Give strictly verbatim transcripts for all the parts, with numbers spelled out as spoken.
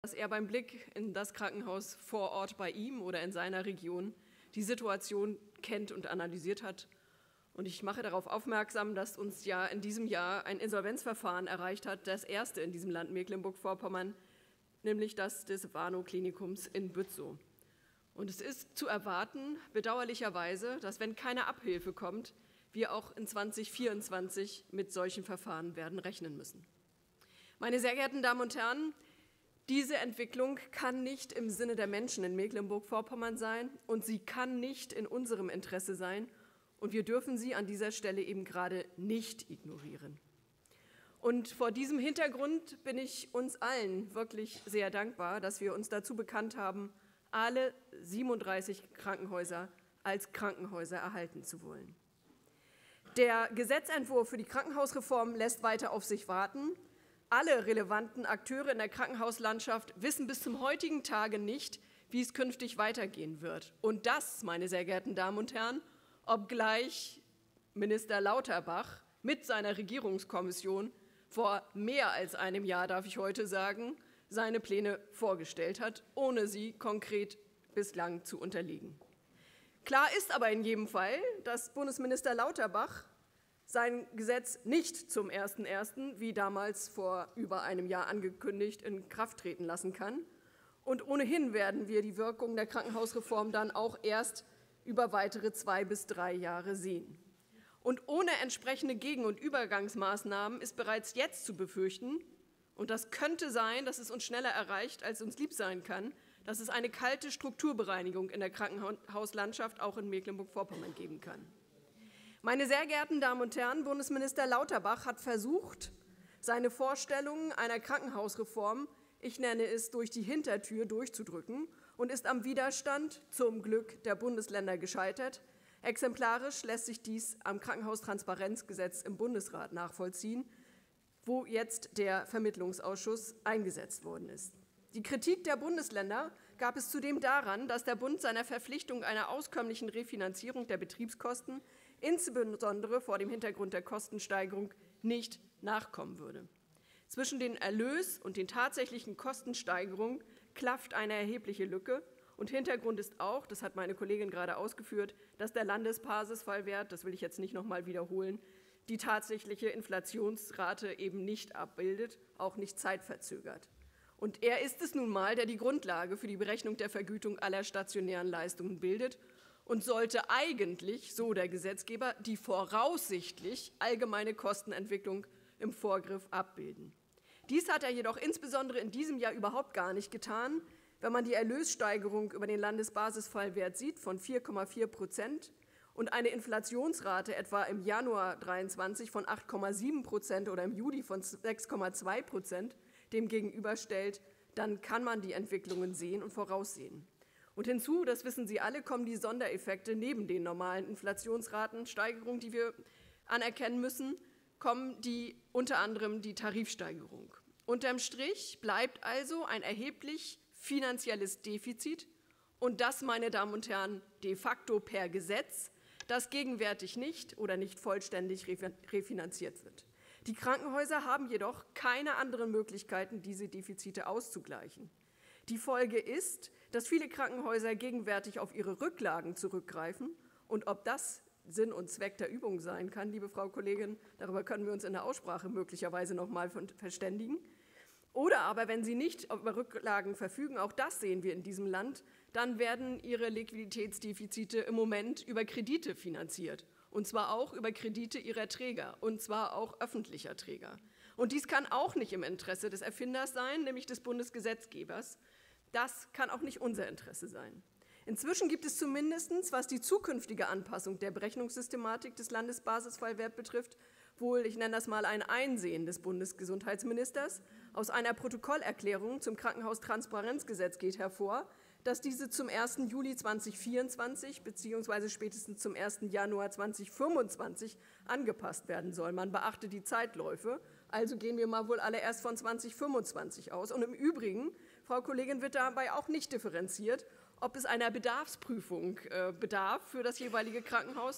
dass er beim Blick in das Krankenhaus vor Ort bei ihm oder in seiner Region die Situation kennt und analysiert hat. Und ich mache darauf aufmerksam, dass uns ja in diesem Jahr ein Insolvenzverfahren erreicht hat, das erste in diesem Land Mecklenburg-Vorpommern, nämlich das des Warnow-Klinikums in Bützow. Und es ist zu erwarten, bedauerlicherweise, dass, wenn keine Abhilfe kommt, wir auch in zweitausendvierundzwanzig mit solchen Verfahren werden rechnen müssen. Meine sehr geehrten Damen und Herren, diese Entwicklung kann nicht im Sinne der Menschen in Mecklenburg-Vorpommern sein und sie kann nicht in unserem Interesse sein. Und wir dürfen sie an dieser Stelle eben gerade nicht ignorieren. Und vor diesem Hintergrund bin ich uns allen wirklich sehr dankbar, dass wir uns dazu bekannt haben, alle siebenunddreißig Krankenhäuser als Krankenhäuser erhalten zu wollen. Der Gesetzentwurf für die Krankenhausreform lässt weiter auf sich warten. Alle relevanten Akteure in der Krankenhauslandschaft wissen bis zum heutigen Tage nicht, wie es künftig weitergehen wird. Und das, meine sehr geehrten Damen und Herren, obgleich Minister Lauterbach mit seiner Regierungskommission vor mehr als einem Jahr, darf ich heute sagen, seine Pläne vorgestellt hat, ohne sie konkret bislang zu unterlegen. Klar ist aber in jedem Fall, dass Bundesminister Lauterbach sein Gesetz nicht zum ersten ersten, wie damals vor über einem Jahr angekündigt, in Kraft treten lassen kann. Und ohnehin werden wir die Wirkung der Krankenhausreform dann auch erst über weitere zwei bis drei Jahre sehen. Und ohne entsprechende Gegen- und Übergangsmaßnahmen ist bereits jetzt zu befürchten, und das könnte sein, dass es uns schneller erreicht, als uns lieb sein kann, dass es eine kalte Strukturbereinigung in der Krankenhauslandschaft auch in Mecklenburg-Vorpommern geben kann. Meine sehr geehrten Damen und Herren, Bundesminister Lauterbach hat versucht, seine Vorstellungen einer Krankenhausreform, ich nenne es, durch die Hintertür durchzudrücken und ist am Widerstand, zum Glück, der Bundesländer gescheitert. Exemplarisch lässt sich dies am Krankenhaustransparenzgesetz im Bundesrat nachvollziehen, wo jetzt der Vermittlungsausschuss eingesetzt worden ist. Die Kritik der Bundesländer gab es zudem daran, dass der Bund seiner Verpflichtung einer auskömmlichen Refinanzierung der Betriebskosten, insbesondere vor dem Hintergrund der Kostensteigerung, nicht nachkommen würde. Zwischen den Erlös- und den tatsächlichen Kostensteigerungen klafft eine erhebliche Lücke. Und Hintergrund ist auch, das hat meine Kollegin gerade ausgeführt, dass der Landesbasisfallwert, das will ich jetzt nicht noch mal wiederholen, die tatsächliche Inflationsrate eben nicht abbildet, auch nicht zeitverzögert. Und er ist es nun mal, der die Grundlage für die Berechnung der Vergütung aller stationären Leistungen bildet und sollte eigentlich, so der Gesetzgeber, die voraussichtlich allgemeine Kostenentwicklung im Vorgriff abbilden. Dies hat er jedoch insbesondere in diesem Jahr überhaupt gar nicht getan. Wenn man die Erlössteigerung über den Landesbasisfallwert sieht von vier Komma vier Prozent und eine Inflationsrate etwa im Januar zweitausenddreiundzwanzig von acht Komma sieben Prozent oder im Juli von sechs Komma zwei Prozent dem gegenüberstellt, dann kann man die Entwicklungen sehen und voraussehen. Und hinzu, das wissen Sie alle, kommen die Sondereffekte neben den normalen Inflationsratensteigerungen, die wir anerkennen müssen, kommen die unter anderem die Tarifsteigerung. Unterm Strich bleibt also ein erheblich finanzielles Defizit und das, meine Damen und Herren, de facto per Gesetz, das gegenwärtig nicht oder nicht vollständig refinanziert wird. Die Krankenhäuser haben jedoch keine anderen Möglichkeiten, diese Defizite auszugleichen. Die Folge ist, dass viele Krankenhäuser gegenwärtig auf ihre Rücklagen zurückgreifen. Und ob das Sinn und Zweck der Übung sein kann, liebe Frau Kollegin, darüber können wir uns in der Aussprache möglicherweise noch mal verständigen. Oder aber, wenn sie nicht über Rücklagen verfügen, auch das sehen wir in diesem Land, dann werden ihre Liquiditätsdefizite im Moment über Kredite finanziert. Und zwar auch über Kredite ihrer Träger, und zwar auch öffentlicher Träger. Und dies kann auch nicht im Interesse des Erfinders sein, nämlich des Bundesgesetzgebers. Das kann auch nicht unser Interesse sein. Inzwischen gibt es zumindest, was die zukünftige Anpassung der Berechnungssystematik des Landesbasisfallwerts betrifft, wohl, ich nenne das mal, ein Einsehen des Bundesgesundheitsministers. Aus einer Protokollerklärung zum Krankenhaustransparenzgesetz geht hervor, dass diese zum ersten Juli zweitausendvierundzwanzig bzw. spätestens zum ersten Januar zweitausendfünfundzwanzig angepasst werden soll. Man beachte die Zeitläufe, also gehen wir mal wohl alle erst von zweitausendfünfundzwanzig aus. Und im Übrigen, Frau Kollegin, wird dabei auch nicht differenziert, ob es einer Bedarfsprüfung bedarf für das jeweilige Krankenhaus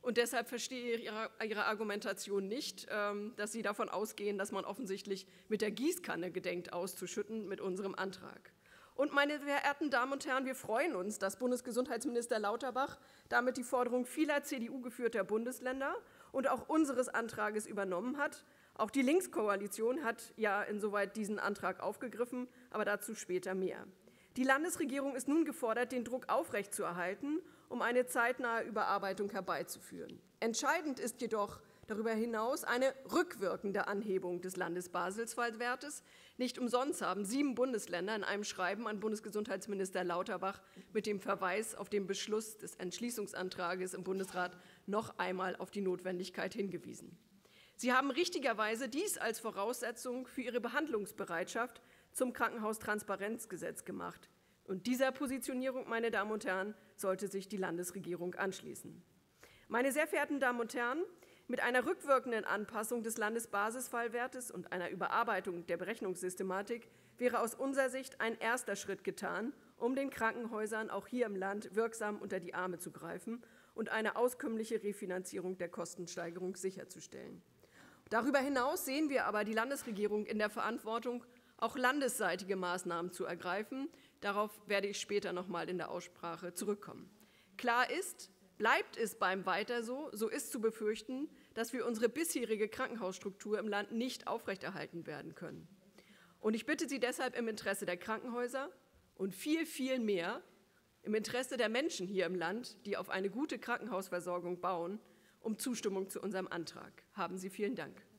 Und deshalb verstehe ich Ihre, Ihre Argumentation nicht, ähm, dass Sie davon ausgehen, dass man offensichtlich mit der Gießkanne gedenkt auszuschütten mit unserem Antrag. Und meine verehrten Damen und Herren, wir freuen uns, dass Bundesgesundheitsminister Lauterbach damit die Forderung vieler C D U-geführter Bundesländer und auch unseres Antrages übernommen hat. Auch die Linkskoalition hat ja insoweit diesen Antrag aufgegriffen, aber dazu später mehr. Die Landesregierung ist nun gefordert, den Druck aufrechtzuerhalten, um eine zeitnahe Überarbeitung herbeizuführen. Entscheidend ist jedoch darüber hinaus eine rückwirkende Anhebung des Landesbasisfallwertes. Nicht umsonst haben sieben Bundesländer in einem Schreiben an Bundesgesundheitsminister Lauterbach mit dem Verweis auf den Beschluss des Entschließungsantrages im Bundesrat noch einmal auf die Notwendigkeit hingewiesen. Sie haben richtigerweise dies als Voraussetzung für ihre Behandlungsbereitschaft zum Krankenhaustransparenzgesetz gemacht. Und dieser Positionierung, meine Damen und Herren, sollte sich die Landesregierung anschließen. Meine sehr verehrten Damen und Herren, mit einer rückwirkenden Anpassung des Landesbasisfallwertes und einer Überarbeitung der Berechnungssystematik wäre aus unserer Sicht ein erster Schritt getan, um den Krankenhäusern auch hier im Land wirksam unter die Arme zu greifen und eine auskömmliche Refinanzierung der Kostensteigerung sicherzustellen. Darüber hinaus sehen wir aber die Landesregierung in der Verantwortung, auch landesseitige Maßnahmen zu ergreifen. Darauf werde ich später noch mal in der Aussprache zurückkommen. Klar ist, bleibt es beim Weiter so, so ist zu befürchten, dass wir unsere bisherige Krankenhausstruktur im Land nicht aufrechterhalten werden können. Und ich bitte Sie deshalb im Interesse der Krankenhäuser und viel, viel mehr im Interesse der Menschen hier im Land, die auf eine gute Krankenhausversorgung bauen, um Zustimmung zu unserem Antrag. Haben Sie vielen Dank.